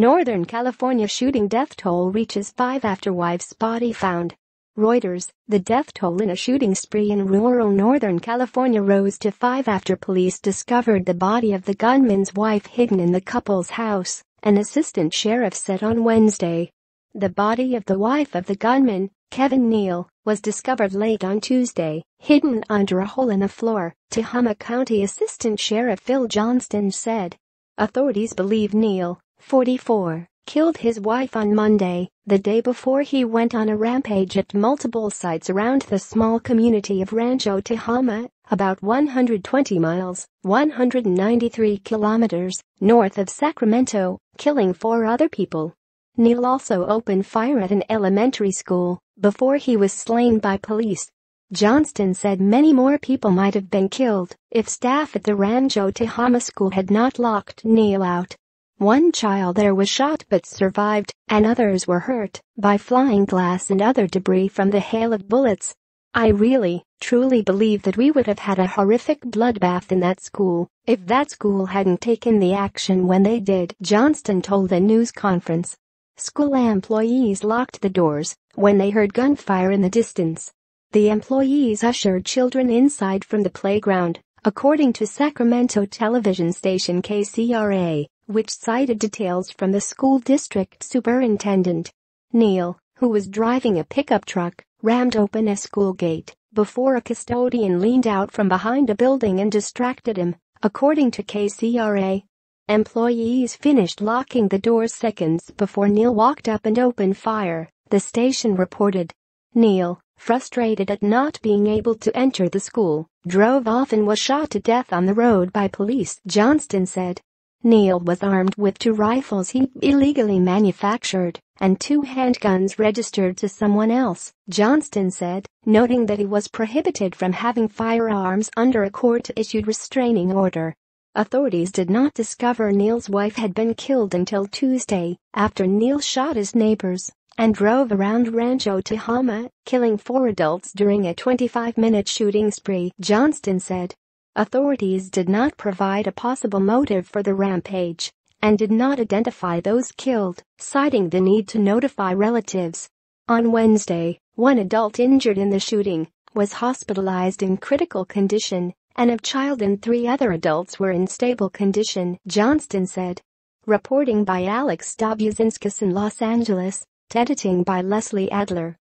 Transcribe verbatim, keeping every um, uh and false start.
Northern California shooting death toll reaches five after wife's body found. Reuters, the death toll in a shooting spree in rural Northern California rose to five after police discovered the body of the gunman's wife hidden in the couple's house, an assistant sheriff said on Wednesday. The body of the wife of the gunman, Kevin Neal, was discovered late on Tuesday, hidden under a hole in the floor, Tehama County Assistant Sheriff Phil Johnston said. Authorities believe Neal, forty-four, killed his wife on Monday, the day before he went on a rampage at multiple sites around the small community of Rancho Tehama, about one hundred twenty miles, one hundred ninety-three kilometers, north of Sacramento, killing four other people. Neal also opened fire at an elementary school before he was slain by police. Johnston said many more people might have been killed if staff at the Rancho Tehama school had not locked Neal out. One child there was shot but survived, and others were hurt by flying glass and other debris from the hail of bullets. I really, truly believe that we would have had a horrific bloodbath in that school if that school hadn't taken the action when they did, Johnston told a news conference. School employees locked the doors when they heard gunfire in the distance. The employees ushered children inside from the playground, according to Sacramento television station K C R A, which cited details from the school district superintendent. Neal, who was driving a pickup truck, rammed open a school gate before a custodian leaned out from behind a building and distracted him, according to K C R A. Employees finished locking the doors seconds before Neal walked up and opened fire, the station reported. Neal, frustrated at not being able to enter the school, drove off and was shot to death on the road by police, Johnston said. Neal was armed with two rifles he illegally manufactured and two handguns registered to someone else, Johnston said, noting that he was prohibited from having firearms under a court-issued restraining order. Authorities did not discover Neal's wife had been killed until Tuesday, after Neal shot his neighbors and drove around Rancho Tehama, killing four adults during a twenty-five minute shooting spree, Johnston said. Authorities did not provide a possible motive for the rampage and did not identify those killed, citing the need to notify relatives. On Wednesday, one adult injured in the shooting was hospitalized in critical condition, and a child and three other adults were in stable condition, Johnston said. Reporting by Alex Dobuzinskis in Los Angeles, editing by Leslie Adler.